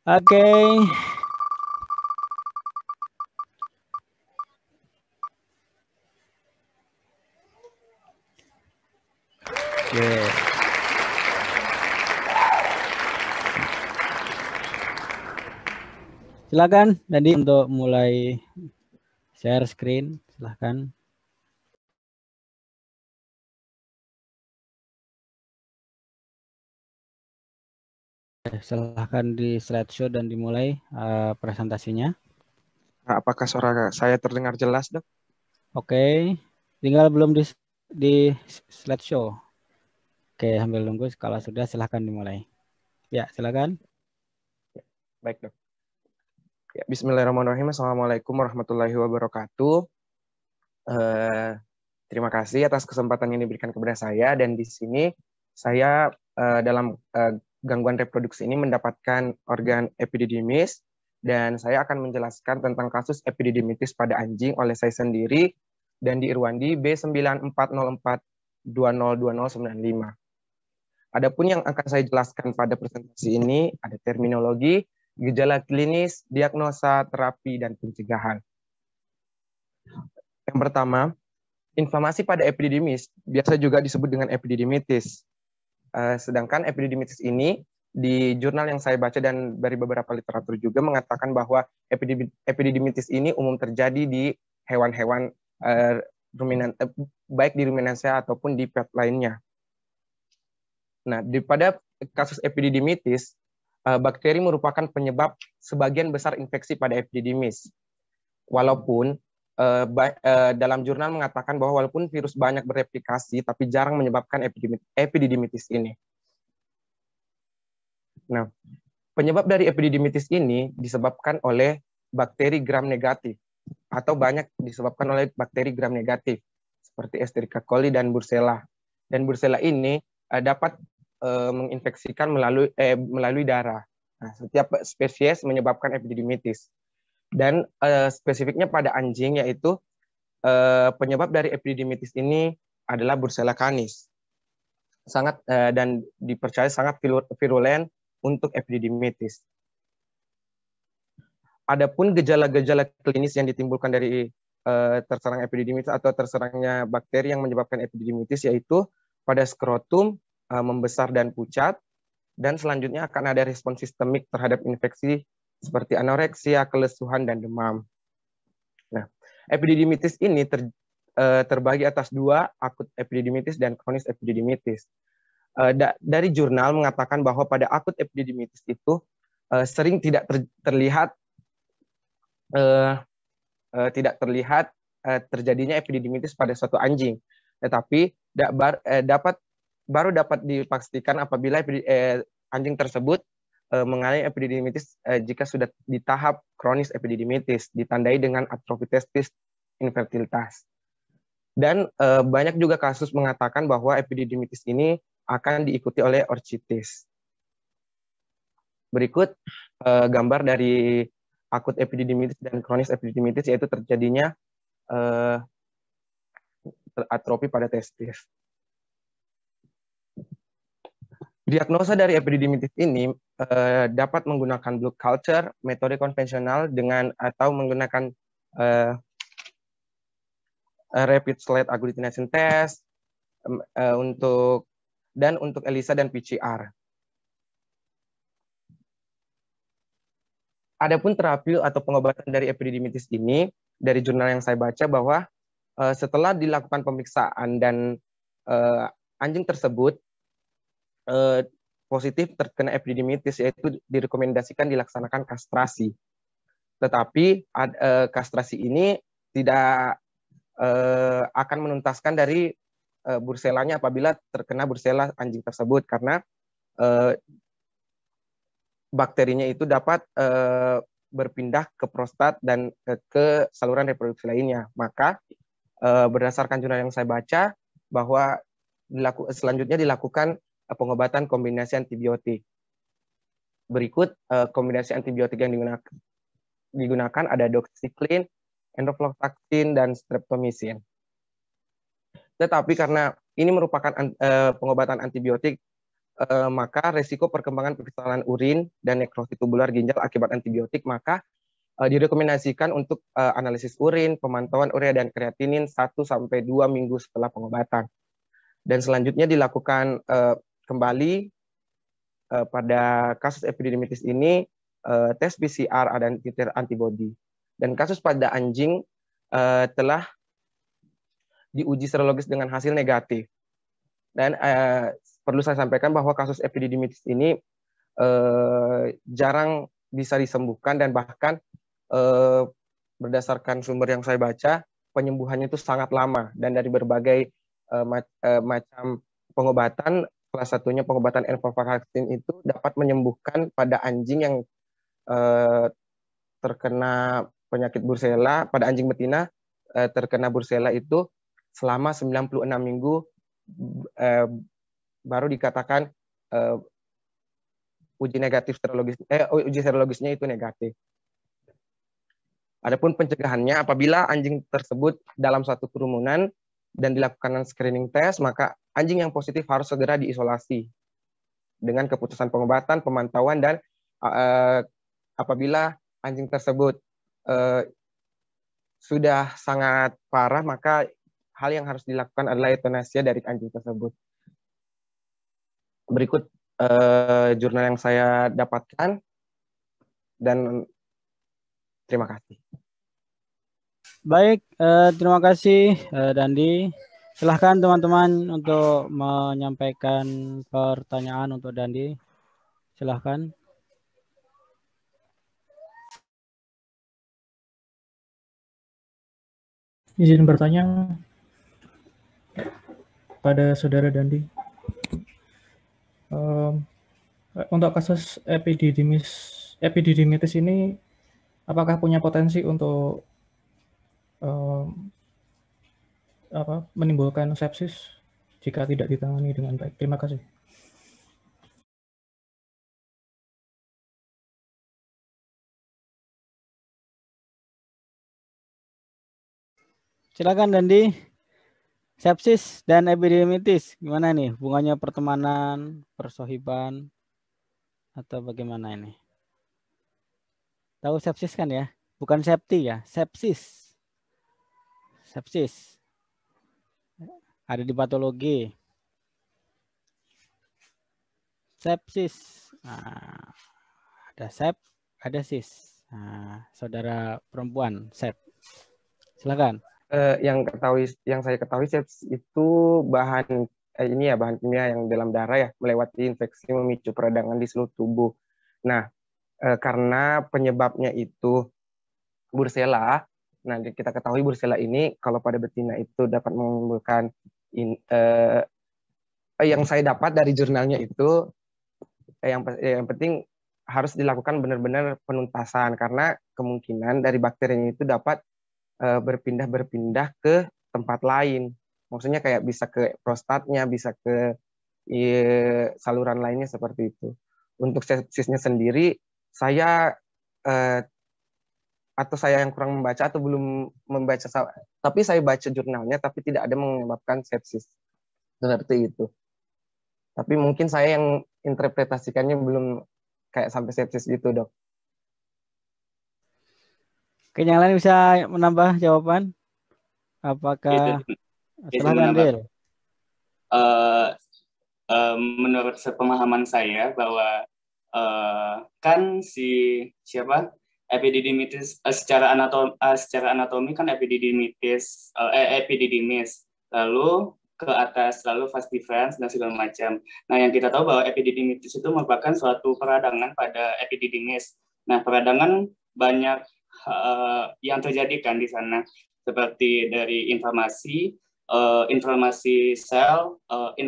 Oke. Oke. Silakan tadi untuk mulai share screen, silakan. Silahkan di slideshow dan dimulai presentasinya. Apakah suara saya terdengar jelas, Dok? Oke, tinggal belum di slideshow. Oke, sambil nunggu kalau sudah silahkan dimulai. Ya, silakan. Baik, Dok. Ya, Bismillahirrahmanirrahim. Assalamualaikum warahmatullahi wabarakatuh. Terima kasih atas kesempatan yang diberikan kepada saya. Dan di sini saya dalam gangguan reproduksi ini mendapatkan organ epididymis. Dan saya akan menjelaskan tentang kasus epididymitis pada anjing oleh saya sendiri dan di Irwandi B9404202095. Adapun yang akan saya jelaskan pada presentasi ini ada terminologi, gejala klinis, diagnosa, terapi, dan pencegahan. Yang pertama, inflamasi pada epididymis biasa juga disebut dengan epididymitis. Sedangkan epididymitis ini di jurnal yang saya baca dan dari beberapa literatur juga mengatakan bahwa epididymitis ini umum terjadi di hewan-hewan baik di ruminansia ataupun di pet lainnya. Nah, pada kasus epididymitis, bakteri merupakan penyebab sebagian besar infeksi pada epididymis. Walaupun dalam jurnal mengatakan bahwa walaupun virus banyak bereplikasi, tapi jarang menyebabkan epididymitis ini. Nah, penyebab dari epididymitis ini disebabkan oleh bakteri gram negatif atau banyak disebabkan oleh bakteri gram negatif seperti Escherichia coli dan Brucella. Dan Brucella ini dapat menginfeksikan melalui darah. Nah, setiap spesies menyebabkan epididymitis. Dan spesifiknya pada anjing yaitu penyebab dari epididymitis ini adalah Brucella canis. Sangat dan dipercaya sangat virulen untuk epididymitis. Adapun gejala-gejala klinis yang ditimbulkan dari terserang epididymitis atau terserangnya bakteri yang menyebabkan epididymitis yaitu pada skrotum membesar dan pucat, dan selanjutnya akan ada respon sistemik terhadap infeksi seperti anoreksia, kelesuhan, dan demam. Nah, epididymitis ini terbagi atas dua, akut epididymitis dan kronis epididymitis. Dari jurnal mengatakan bahwa pada akut epididymitis itu sering tidak terlihat terjadinya epididymitis pada suatu anjing, tetapi baru dapat dipastikan apabila anjing tersebut mengalami epididymitis jika sudah di tahap kronis epididymitis, ditandai dengan atrofi testis, infertilitas. Dan banyak juga kasus mengatakan bahwa epididymitis ini akan diikuti oleh orchitis. Berikut gambar dari akut epididymitis dan kronis epididymitis, yaitu terjadinya atrofi pada testis. Diagnosa dari epididymitis ini dapat menggunakan blood culture, metode konvensional dengan atau menggunakan rapid slide agglutination test untuk ELISA dan PCR. Adapun terapi atau pengobatan dari epididymitis ini dari jurnal yang saya baca bahwa setelah dilakukan pemeriksaan dan anjing tersebut positif terkena epididymitis, yaitu direkomendasikan dilaksanakan kastrasi. Tetapi kastrasi ini tidak akan menuntaskan dari Brucellanya apabila terkena Brucella anjing tersebut, karena bakterinya itu dapat berpindah ke prostat dan ke saluran reproduksi lainnya. Maka berdasarkan jurnal yang saya baca bahwa selanjutnya dilakukan pengobatan kombinasi antibiotik. Berikut kombinasi antibiotik yang digunakan ada doxycycline, enrofloxacin, dan streptomycin. Tetapi karena ini merupakan pengobatan antibiotik maka resiko perkembangan perkesalahan urin dan nekrosis tubular ginjal akibat antibiotik, maka direkomendasikan untuk analisis urin, pemantauan urea dan kreatinin 1-2 minggu setelah pengobatan. Dan selanjutnya dilakukan kembali pada kasus epididymitis ini tes PCR dan titer antibody. Dan kasus pada anjing telah diuji serologis dengan hasil negatif. Dan perlu saya sampaikan bahwa kasus epididymitis ini jarang bisa disembuhkan, dan bahkan berdasarkan sumber yang saya baca, penyembuhannya itu sangat lama, dan dari berbagai macam pengobatan, salah satunya pengobatan envalvaracin itu dapat menyembuhkan pada anjing yang terkena penyakit Brucella, pada anjing betina terkena Brucella itu selama 96 minggu baru dikatakan uji serologisnya itu negatif. Adapun pencegahannya, apabila anjing tersebut dalam satu kerumunan dan dilakukan screening test, maka anjing yang positif harus segera diisolasi dengan keputusan pengobatan, pemantauan, dan apabila anjing tersebut sudah sangat parah, maka hal yang harus dilakukan adalah euthanasia dari anjing tersebut. Berikut jurnal yang saya dapatkan, dan terima kasih. Baik, terima kasih Dandi. Silahkan teman-teman untuk menyampaikan pertanyaan untuk Dandi. Silahkan. Izin bertanya pada Saudara Dandi. Untuk kasus epididymitis ini, apakah punya potensi untuk menimbulkan sepsis jika tidak ditangani dengan baik? Terima kasih. Silakan Dandi. Sepsis dan epididymitis, gimana nih hubungannya, pertemanan, persohiban, atau bagaimana ini? Tahu sepsis kan ya? Bukan septi ya, sepsis. Sepsis. Ada di patologi. Sepsis. Nah, ada sep, ada sis. Nah, saudara perempuan, sep. Silakan. Yang saya ketahui sepsis itu bahan bahan kimia yang dalam darah ya, melewati infeksi memicu peradangan di seluruh tubuh. Nah, karena penyebabnya itu Brucella. Nah, kita ketahui Brucella ini kalau pada betina itu dapat menimbulkan yang saya dapat dari jurnalnya itu yang penting harus dilakukan benar-benar penuntasan, karena kemungkinan dari bakterinya itu dapat berpindah ke tempat lain. Maksudnya kayak bisa ke prostatnya, bisa ke saluran lainnya seperti itu. Untuk sepsisnya sendiri, saya atau saya yang kurang membaca atau belum membaca, tapi saya baca jurnalnya, tapi tidak ada menyebabkan sepsis seperti itu. Tapi mungkin saya yang interpretasikannya belum kayak sampai sepsis gitu, Dok. Oke, yang lain bisa menambah jawaban? Apakah silakan Del? Menurut sepemahaman saya bahwa kan epididymitis secara anatomi kan epididymitis epididymis, lalu ke atas lalu vas deferens dan segala macam. Nah, yang kita tahu bahwa epididymitis itu merupakan suatu peradangan pada epididymis. Nah, peradangan banyak yang terjadi kan di sana, seperti dari inflamasi sel,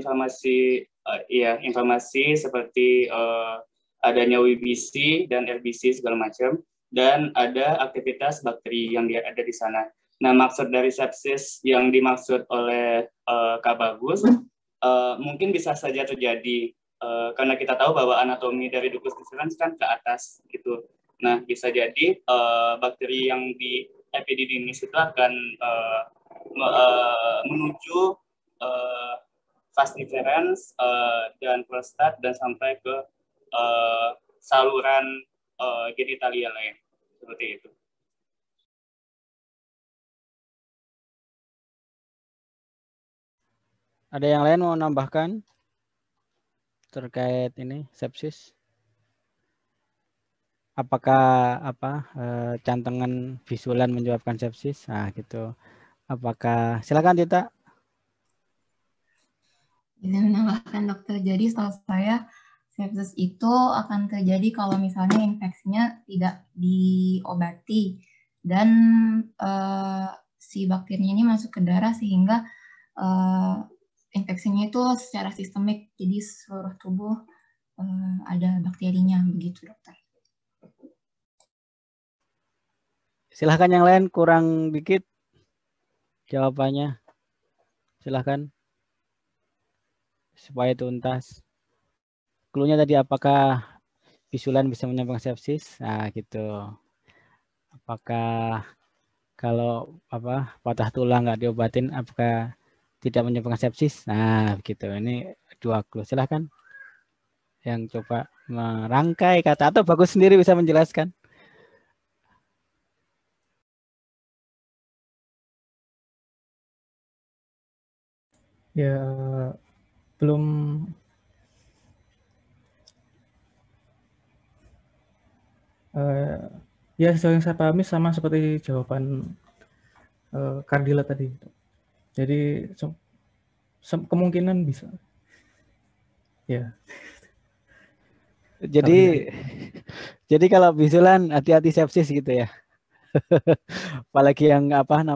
inflamasi seperti adanya WBC dan RBC segala macam, dan ada aktivitas bakteri yang ada di sana. Nah, maksud dari sepsis yang dimaksud oleh Kak Bagus mungkin bisa saja terjadi karena kita tahu bahwa anatomi dari ductus deferens kan ke atas gitu. Nah, bisa jadi bakteri yang di epididymis itu akan menuju vas deferens dan prostat dan sampai ke saluran genitalia lain seperti itu. Ada yang lain mau nambahkan terkait ini sepsis? Apakah cantengan visualan menyebabkan sepsis? Nah, gitu. Apakah silakan Tita? Bisa menambahkan dokter. Jadi setahu saya sepsis itu akan terjadi kalau misalnya infeksinya tidak diobati dan si bakterinya ini masuk ke darah sehingga infeksinya itu secara sistemik, jadi seluruh tubuh ada bakterinya, begitu dokter. Silahkan yang lain, kurang dikit jawabannya. Silahkan. Supaya tuntas. Cluenya tadi apakah visualan bisa menyebabkan sepsis? Nah, gitu. Apakah kalau patah tulang nggak diobatin, apakah tidak menyebabkan sepsis? Nah, begitu. Ini 2 clue. Silahkan. Yang coba merangkai kata atau bagus sendiri bisa menjelaskan. Ya, belum ya yang saya pahami sama seperti jawaban Kardila tadi. Jadi kemungkinan bisa. Ya. Jadi kalau visualan hati-hati sepsis gitu ya. Apalagi yang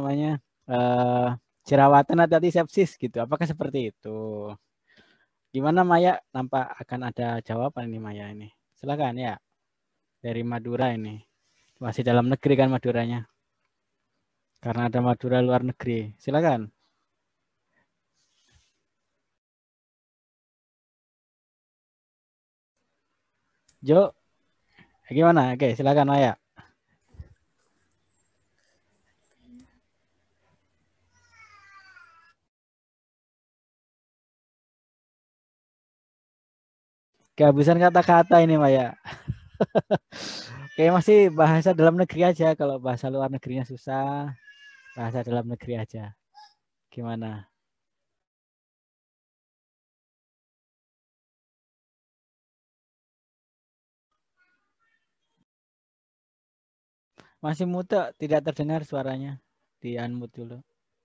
jerawatan hati-hati sepsis gitu. Apakah seperti itu? Gimana Maya? Nampak akan ada jawaban ini Maya ini. Silakan ya. Dari Madura ini. Masih dalam negeri kan Maduranya. Karena ada Madura luar negeri. Silakan. Jo. Gimana? Oke, silakan Maya. Kehabisan kata-kata ini Maya. Kayak masih bahasa dalam negeri aja. Kalau bahasa luar negerinya susah, bahasa dalam negeri aja. Gimana? Masih muda, tidak terdengar suaranya. Di unmute dulu.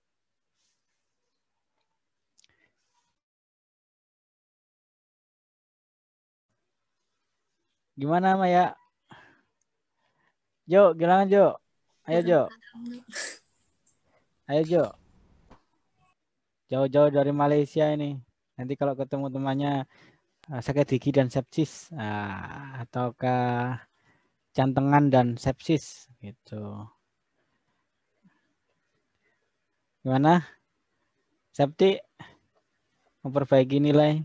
Gimana Maya? Jo, gimana Jo? Ayo Jo. Ayo Jo. Jauh-jauh dari Malaysia ini. Nanti kalau ketemu temannya sakit gigi dan sepsis, ataukah cantengan dan sepsis gitu. Gimana? Septi memperbaiki nilai.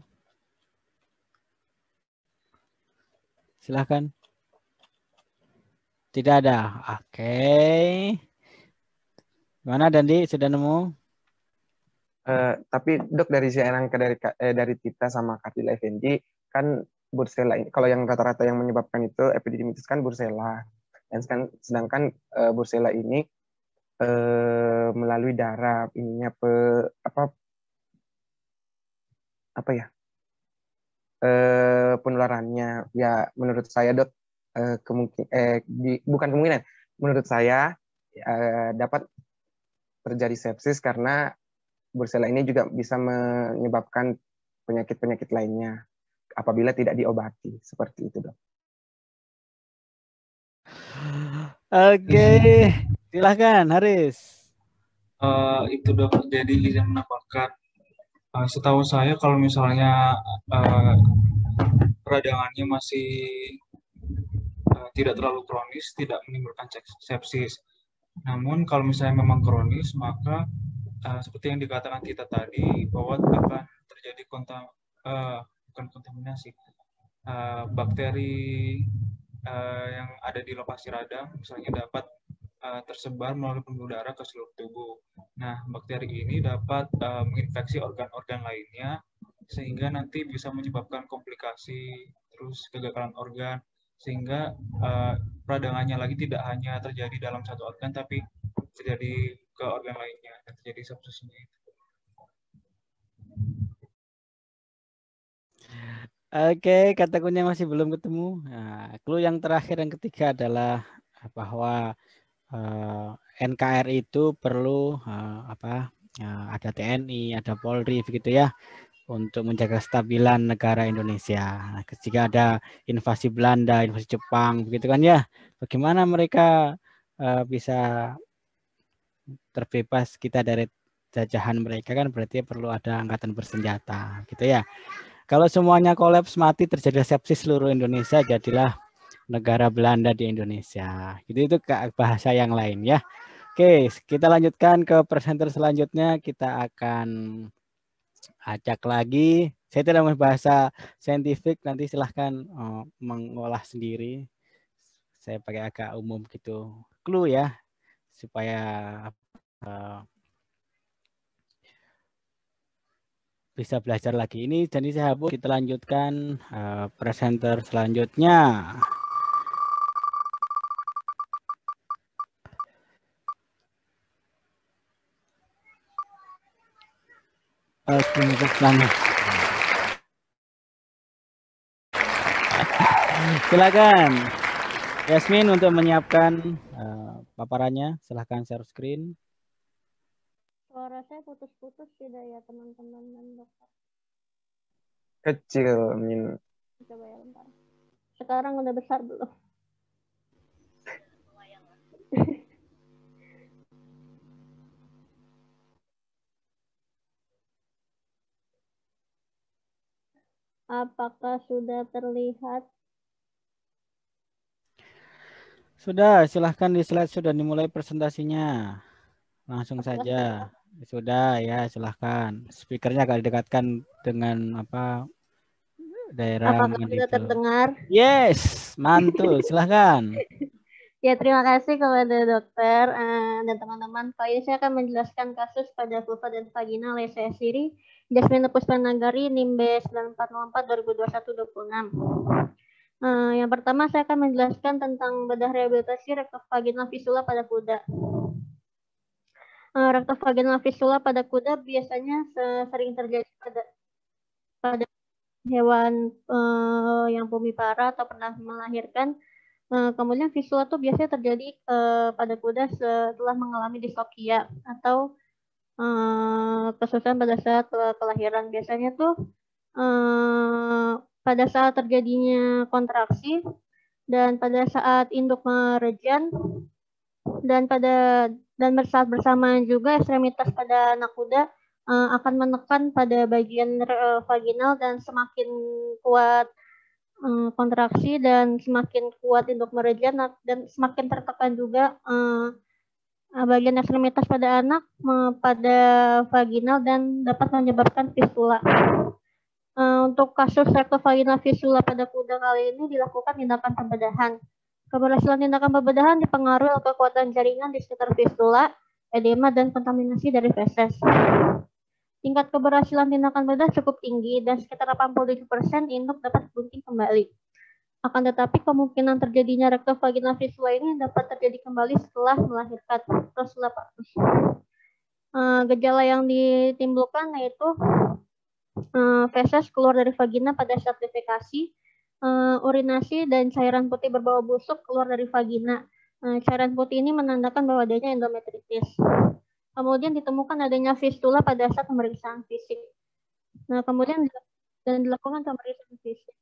Silahkan. Tidak ada. Oke. Gimana Dandi? Sudah nemu? Tapi dok, dari dari Tita sama Kartila Effendi kan Bursela ini, kalau yang rata-rata yang menyebabkan itu epididimitis kan Bursela, dan sedangkan Bursela ini melalui darah ininya penularannya ya, menurut saya dok bukan kemungkinan, menurut saya dapat terjadi sepsis karena Bursela ini juga bisa menyebabkan penyakit-penyakit lainnya apabila tidak diobati, seperti itu dok. Oke, silahkan Haris. Itu dok, jadi izin menambahkan, setahu saya kalau misalnya peradangannya masih tidak terlalu kronis, tidak menimbulkan sepsis. Namun kalau misalnya memang kronis, maka seperti yang dikatakan kita tadi, bahwa akan terjadi bukan kontaminasi, bakteri yang ada di lokasi radang misalnya dapat tersebar melalui pembuluh darah ke seluruh tubuh. Nah, bakteri ini dapat menginfeksi organ-organ lainnya sehingga nanti bisa menyebabkan komplikasi, terus kegagalan organ, sehingga peradangannya lagi tidak hanya terjadi dalam satu organ, tapi terjadi ke organ lainnya, dan terjadi sepsisnya itu. Oke, kata kuncinya masih belum ketemu. Nah, clue yang terakhir yang ketiga adalah bahwa NKRI itu perlu ada TNI, ada Polri begitu ya, untuk menjaga kestabilan negara Indonesia. Nah, jika ada invasi Belanda, invasi Jepang begitu kan ya, bagaimana mereka bisa terbebas kita dari jajahan mereka, kan berarti perlu ada angkatan bersenjata gitu ya. Kalau semuanya kolaps mati, terjadi sepsis seluruh Indonesia, jadilah negara Belanda di Indonesia. Itu bahasa yang lain ya. Oke, kita lanjutkan ke presenter selanjutnya. Kita akan acak lagi. Saya tidak mau bahasa saintifik, nanti silahkan mengolah sendiri. Saya pakai agak umum gitu. Clue ya, supaya bisa belajar lagi. Ini jadi saya hapus. Kita lanjutkan presenter selanjutnya. Silakan Yasmin untuk menyiapkan paparannya. Silakan share screen. Suara saya putus-putus tidak ya teman-teman dan dokter? Kecil, Min. Coba ya bentar. Sekarang udah besar belum? Apakah sudah terlihat? Sudah, silahkan di slide sudah dimulai presentasinya. Langsung saja. Sudah ya, silahkan. Speakernya agak didekatkan dengan daerah Apakah sudah terdengar? Yes, mantul. Silahkan. Ya, terima kasih kepada dokter dan teman-teman. Kali ini saya akan menjelaskan kasus pada vulva dan vagina oleh saya sendiri, Jasmine Puspanagari, NIM B94/2021-26. Yang pertama saya akan menjelaskan tentang bedah rehabilitasi rektovaginal fistula pada kuda. Rektovaginal fistula pada kuda biasanya sering terjadi pada hewan yang pemipara atau pernah melahirkan. Kemudian fistula tuh biasanya terjadi pada kuda setelah mengalami dislokia atau kesusahan pada saat kelahiran. Biasanya tuh pada saat terjadinya kontraksi dan pada saat induk merejan dan saat bersamaan juga ekstremitas pada anak kuda akan menekan pada bagian vaginal, dan semakin kuat kontraksi dan semakin kuat induk merejan dan semakin tertekan juga bagian ekstremitas pada anak pada vaginal dan dapat menyebabkan fistula. Untuk kasus rektovaginal fistula pada kuda kali ini dilakukan tindakan pembedahan. Keberhasilan tindakan pembedahan dipengaruhi oleh kekuatan jaringan di sekitar fistula, edema, dan kontaminasi dari feses. Tingkat keberhasilan tindakan bedah cukup tinggi dan sekitar 87% induk dapat bunting kembali. Akan tetapi kemungkinan terjadinya rektovaginal fistula ini dapat terjadi kembali setelah melahirkan atau setelah partus. Gejala yang ditimbulkan yaitu feses keluar dari vagina pada saat defekasi, urinasi dan cairan putih berbau busuk keluar dari vagina. Cairan putih ini menandakan bahwa adanya endometritis. Kemudian ditemukan adanya fistula pada saat pemeriksaan fisik. Nah, kemudian dilakukan pemeriksaan fisik.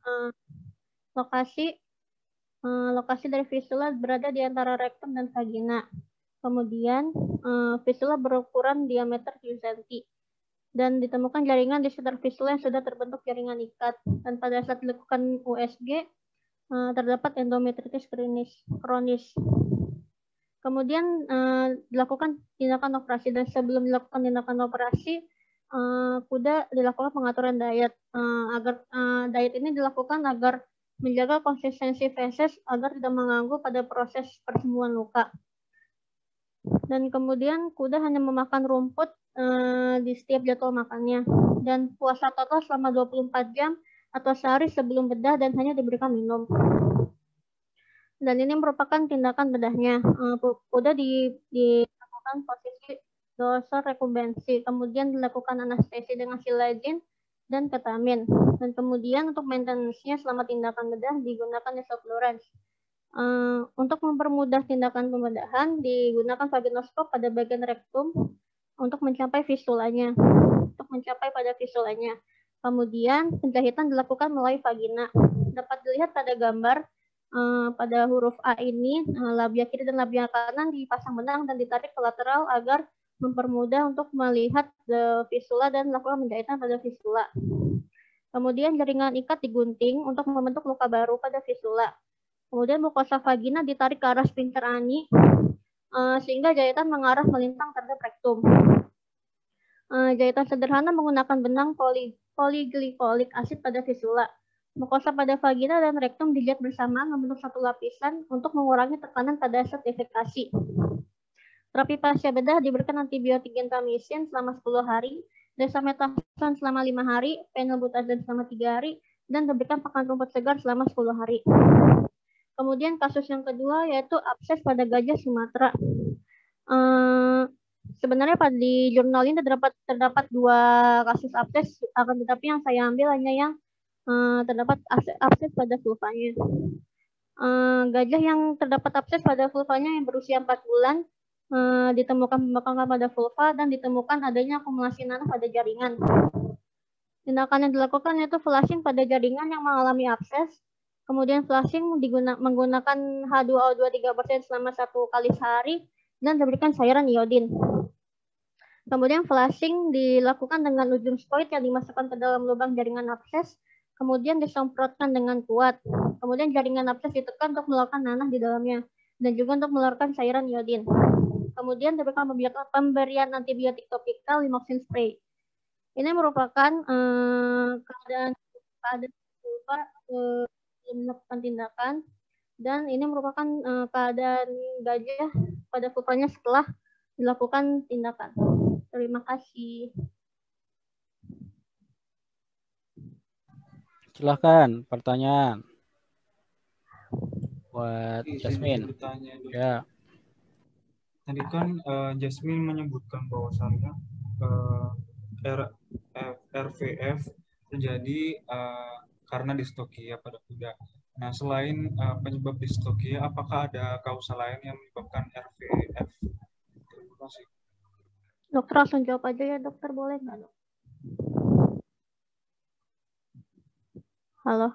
Lokasi dari fistula berada di antara rektum dan vagina. Kemudian fistula berukuran diameter 7 cm. Dan ditemukan jaringan di sekitar fistula yang sudah terbentuk jaringan ikat. Dan pada saat dilakukan USG, terdapat endometritis kronis. Kemudian dilakukan tindakan operasi, dan sebelum dilakukan tindakan operasi, kuda dilakukan pengaturan diet. Diet ini dilakukan agar menjaga konsistensi feses agar tidak mengganggu pada proses persembuhan luka. Dan kemudian kuda hanya memakan rumput di setiap jadwal makannya. Dan puasa total selama 24 jam atau sehari sebelum bedah dan hanya diberikan minum. Dan ini merupakan tindakan bedahnya. Kuda dilakukan posisi dorsal rekumbensi, kemudian dilakukan anestesi dengan silazin dan ketamin. Dan kemudian untuk maintenance-nya selama tindakan bedah digunakan esoflurane. Untuk mempermudah tindakan pembedahan digunakan vaginoskop pada bagian rektum untuk mencapai fisulanya. Kemudian penjahitan dilakukan melalui vagina. Dapat dilihat pada gambar pada huruf A ini, labia kiri dan labia kanan dipasang benang dan ditarik ke lateral agar mempermudah untuk melihat fisula dan melakukan penjahitan pada fisula. Kemudian jaringan ikat digunting untuk membentuk luka baru pada fisula. Kemudian mukosa vagina ditarik ke arah sphincter ani sehingga jahitan mengarah melintang terhadap rektum. Jahitan sederhana menggunakan benang poliglycolic acid pada fisula. Mukosa pada vagina dan rektum dijahit bersamaan membentuk satu lapisan untuk mengurangi tekanan pada aset defekasi. Terapi pasca bedah diberikan antibiotik gentamicin selama 10 hari, dexamethasone selama 5 hari, phenylbutazone selama 3 hari, dan diberikan pakan rumput segar selama 10 hari. Kemudian kasus yang kedua yaitu abses pada gajah Sumatera. Sebenarnya di jurnal ini terdapat 2 kasus abses, akan tetapi yang saya ambil hanya yang terdapat abses pada vulvanya. Gajah yang terdapat abses pada vulvanya yang berusia 4 bulan ditemukan pembengkakan pada vulva dan ditemukan adanya akumulasi nanah pada jaringan. Tindakan yang dilakukan yaitu flushing pada jaringan yang mengalami abses. Kemudian flushing menggunakan H2O2 3% selama 1 kali sehari dan diberikan cairan iodin. Kemudian flushing dilakukan dengan ujung skoid yang dimasukkan ke dalam lubang jaringan abses, kemudian disemprotkan dengan kuat. Kemudian jaringan abses ditekan untuk mengeluarkan nanah di dalamnya dan juga untuk mengeluarkan cairan iodin. Kemudian diberikan pemberian antibiotik topikal limoxin spray. Ini merupakan keadaan vulva melakukan tindakan, dan ini merupakan keadaan gajah pada vulvanya setelah dilakukan tindakan. Terima kasih. Silahkan pertanyaan buat Jasmine. Ya. Tadi kan Jasmine menyebutkan bahwasannya RVF terjadi karena distokia pada kuda. Nah, selain penyebab distokia, apakah ada kausa lain yang menyebabkan RVF? Terima kasih. Dokter langsung jawab aja ya, dokter, boleh nggak, dok? Halo.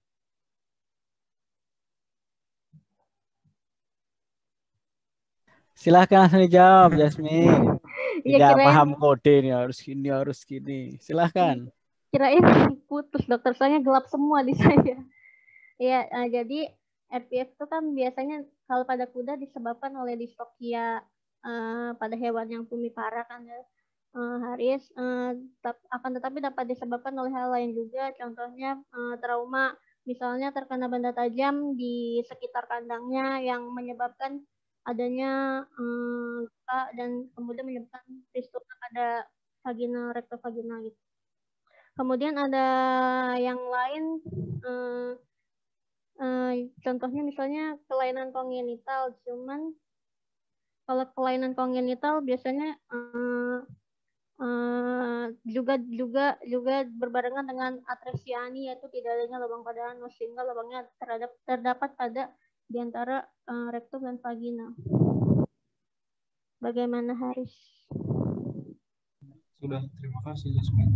Silahkan langsung dijawab, Jasmine. Iya, Tidak paham kode nih, harus gini. Silahkan. Kirain putus, dokter, soalnya gelap semua di saya. Ya, jadi RPF itu kan biasanya kalau pada kuda disebabkan oleh distokia pada hewan yang tumipara kan ya, Haris. Akan tetapi dapat disebabkan oleh hal lain juga, contohnya trauma, misalnya terkena benda tajam di sekitar kandangnya yang menyebabkan adanya luka dan kemudian menyebabkan fistula pada vagina, rektovagina gitu. Kemudian ada yang lain, contohnya misalnya kelainan kongenital, cuman kalau kelainan kongenital biasanya juga berbarengan dengan atresia ani, yaitu tidak adanya lubang pada anus, sehingga lubangnya terdapat pada di antara rektum dan vagina. Bagaimana, Haris? Sudah, terima kasih, Jasmine.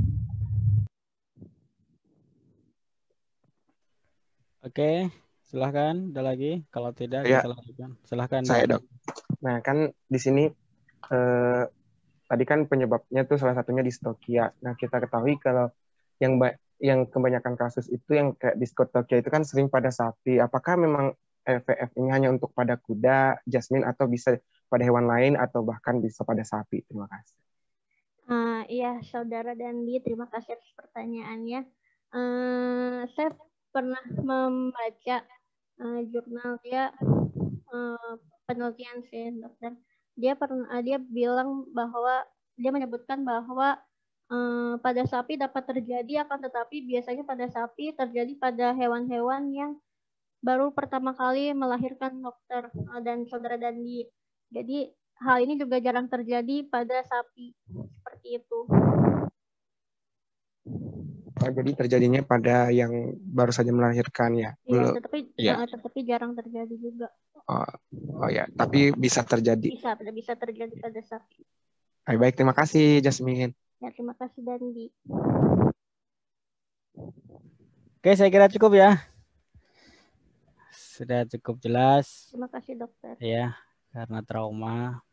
Oke, silahkan. Ada lagi? Kalau tidak, ya, kita lanjutkan. Silahkan. Saya, Dok. Nah, kan di sini tadi kan penyebabnya tuh salah satunya distokia. Nah, kita ketahui kalau yang kebanyakan kasus itu yang kayak distokia itu kan sering pada sapi. Apakah memang RVF ini hanya untuk pada kuda, Jasmine, atau bisa pada hewan lain atau bahkan bisa pada sapi? Terima kasih. Iya, Saudara Dandi, terima kasih atas pertanyaannya. Saya pernah membaca jurnal penelitian sih, dokter. dia bilang bahwa dia menyebutkan bahwa pada sapi dapat terjadi, akan tetapi biasanya pada sapi terjadi pada hewan-hewan yang baru pertama kali melahirkan, dokter dan saudara Dandi. Jadi hal ini juga jarang terjadi pada sapi, seperti itu. Jadi terjadinya pada yang baru saja melahirkan ya. Iya, Belum. tetapi jarang terjadi juga. Oh ya, tapi bisa terjadi. Bisa terjadi pada sapi. Baik, terima kasih Jasmine. Ya, terima kasih Dandi. Oke, saya kira cukup ya. Sudah cukup jelas. Terima kasih dokter. Ya, karena trauma